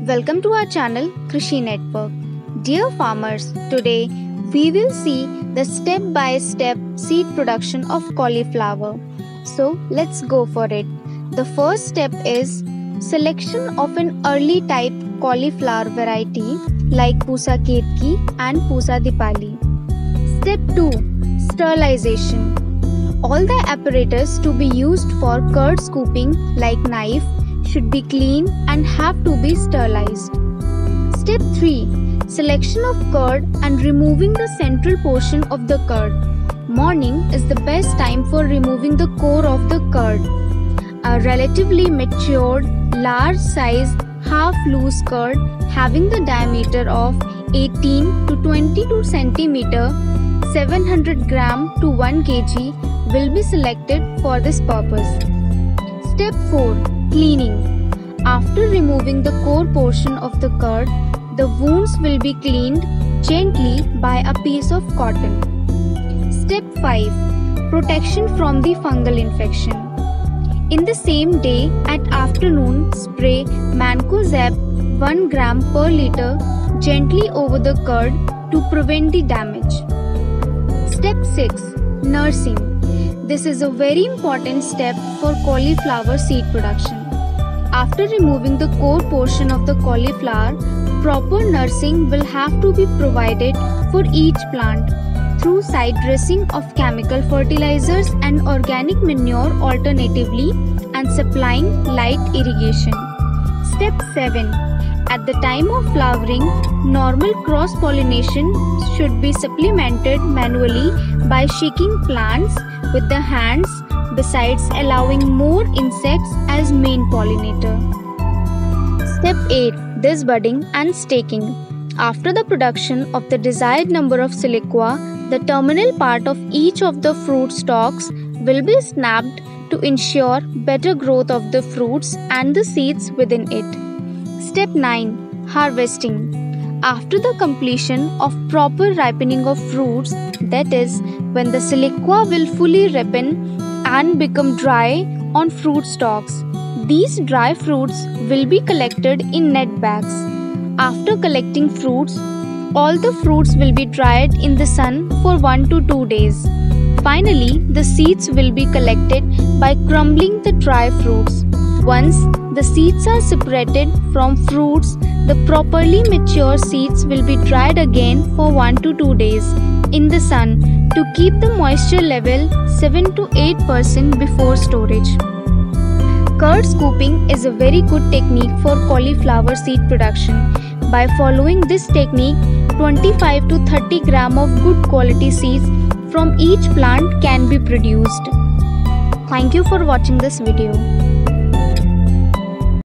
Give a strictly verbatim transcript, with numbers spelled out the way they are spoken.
Welcome to our channel Krishi Network. Dear farmers, today we will see the step-by-step seed production of cauliflower. So let's go for it. The first step is selection of an early type cauliflower variety like Pusa Ketki and Pusa Dipali. Step two. Sterilization. All the apparatus to be used for curd scooping like knife should be clean and have to be sterilized. Step three. Selection of curd and removing the central portion of the curd. Morning is the best time for removing the core of the curd. A relatively matured, large size, half loose curd having the diameter of eighteen to twenty-two centimeters, seven hundred grams to one kilogram will be selected for this purpose. Step four. Cleaning. After removing the core portion of the curd, the wounds will be cleaned gently by a piece of cotton. Step five. Protection from the fungal infection. In the same day, at afternoon, spray Mancozeb one gram per liter gently over the curd to prevent the damage. Step six. Nursing. This is a very important step for cauliflower seed production. After removing the core portion of the cauliflower, proper nursing will have to be provided for each plant through side dressing of chemical fertilizers and organic manure alternatively and supplying light irrigation. Step seven. At the time of flowering, normal cross-pollination should be supplemented manually by shaking plants with the hands, besides allowing more insects as main pollinator. Step eight. Disbudding and staking. After the production of the desired number of siliqua, the terminal part of each of the fruit stalks will be snapped to ensure better growth of the fruits and the seeds within it. Step nine. Harvesting. After the completion of proper ripening of fruits, that is, when the siliqua will fully ripen and become dry on fruit stalks, these dry fruits will be collected in net bags. After collecting fruits, all the fruits will be dried in the sun for one to two days. Finally, the seeds will be collected by crumbling the dry fruits. Once the seeds are separated from fruits, the properly mature seeds will be dried again for one to two days in the sun to keep the moisture level seven to eight percent before storage. Curd scooping is a very good technique for cauliflower seed production. By following this technique, twenty-five to thirty grams of good quality seeds from each plant can be produced. Thank you for watching this video.